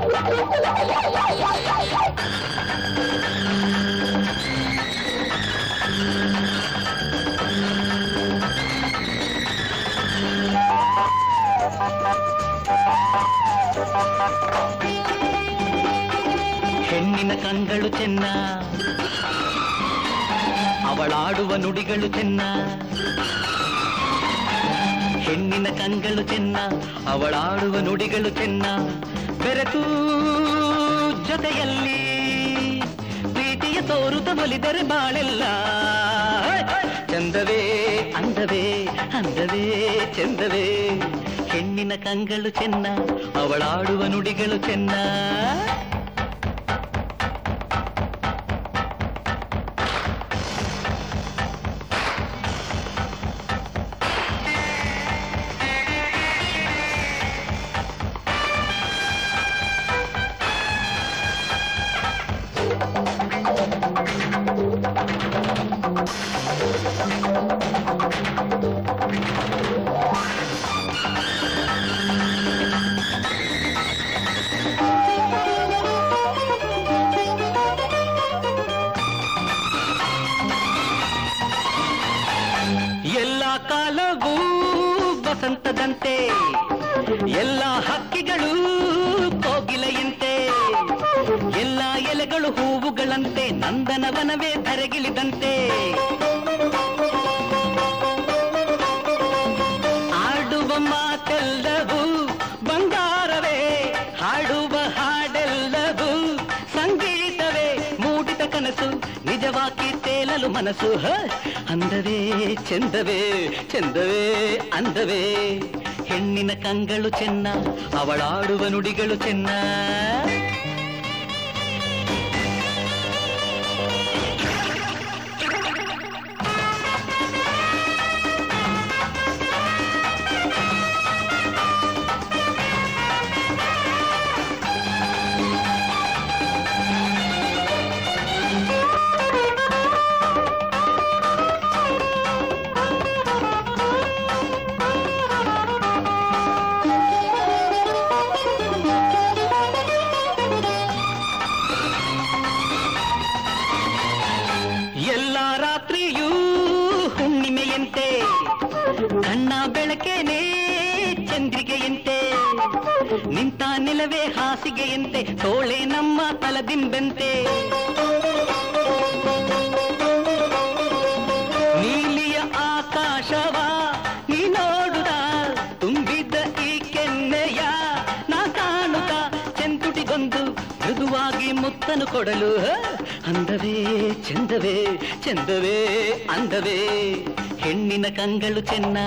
ಹೆಣ್ಣಿನ ಕಂಗಳು ಚೆನ್ನ, ಅವಳಾಡುವ ನುಡಿಗಳು ಚೆನ್ನ. ಹೆಣ್ಣಿನ ಕಂಗಳು ಚೆನ್ನ, ಅವಳಾಡುವ ನುಡಿಗಳು ಚೆನ್ನ. ಬೆರೆತು ಜೊತೆಯಲ್ಲಿ ಪ್ರೀತಿಯ ತೋರುತ್ತ ಒಲಿದರೆ ಬಾಳೆಲ್ಲ ಚಂದವೇ ಅಂದವೇ ಅಂದವೇ ಚಂದವೇ. ಹೆಣ್ಣಿನ ಕಂಗಳು ಚೆನ್ನ, ಅವಳಾಡುವ ನುಡಿಗಳು ಚೆನ್ನ. ಎಲ್ಲ ಕಾಲವೂ ವಸಂತದಂತೆ, ಎಲ್ಲ ಹಕ್ಕಿಗಳು ಕೋಗಿಲೆಯಂತೆ, ಎಲ್ಲ ಎಲೆಗಳು ಹೂವುಗಳಂತೆ, ನಂದನವನವೇ ಧರೆಗಿಳಿದಂತೆ. ಆಡುವ ಮಾತೆಲ್ಲವೂ ಬಂಗಾರವೇ, ಹಾಡುವ ಹಾಡೆಲ್ಲವೂ ಸಂಗೀತವೇ. ಮೂಡಿದ ಕನಸು ನಿಜವಾಗಿ ತೇಲಲು ಮನಸ್ಸು ಅಂದವೇ ಚಂದವೇ ಚಂದವೇ ಅಂದವೇ. ಹೆಣ್ಣಿನ ಕಂಗಳು ಚೆನ್ನ, ಅವಳಾಡುವ ನುಡಿಗಳು ಚೆನ್ನ. ಎಲ್ಲ ರಾತ್ರಿಯೂ ಹುಣ್ಣಿಮೆಯಂತೆ, ಕಣ್ಣ ಬೆಳಕೇನೆ ಚಂದ್ರಿಕೆಯಂತೆ, ನಿಂತ ನಿಲವೇ ಹಾಸಿಗೆಯಂತೆ, ತೋಳೆ ನಮ್ಮ ತಲದಿಂಬಂತೆ. ನೀಲಿಯ ಆಕಾಶವ ನೀ ನೋಡುದ, ತುಂಬಿದ್ದ ಈ ಕೆನ್ನೆಯ ನಾ ಕಾಣುತ್ತ, ಚೆಂತುಟಿಗೊಂದು ಮೃದುವಾಗಿ ಮುತ್ತನು ಕೊಡಲು ಅಂದವೇ ಚಂದವೇ ಚಂದವೇ ಅಂದವೇ. ಹೆಣ್ಣಿನ ಕಂಗಳು ಚೆನ್ನ,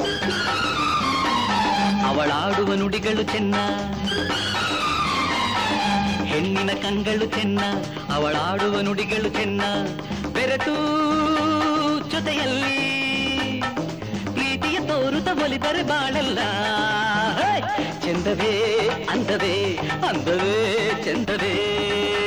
ಅವಳಾಡುವ ನುಡಿಗಳು ಚೆನ್ನ. ಹೆಣ್ಣಿನ ಕಂಗಳು ಚೆನ್ನ, ಅವಳಾಡುವ ನುಡಿಗಳು ಚೆನ್ನ. ಬೆರೆತು ಜೊತೆಯಲ್ಲಿ ಪ್ರೀತಿಯ ತೋರುತ್ತ ಒಲಿದರೆ ಬಾಳೆಲ್ಲ ಚಂದವೇ ಅಂದವೇ ಅಂದವೇ ಚಂದವೇ.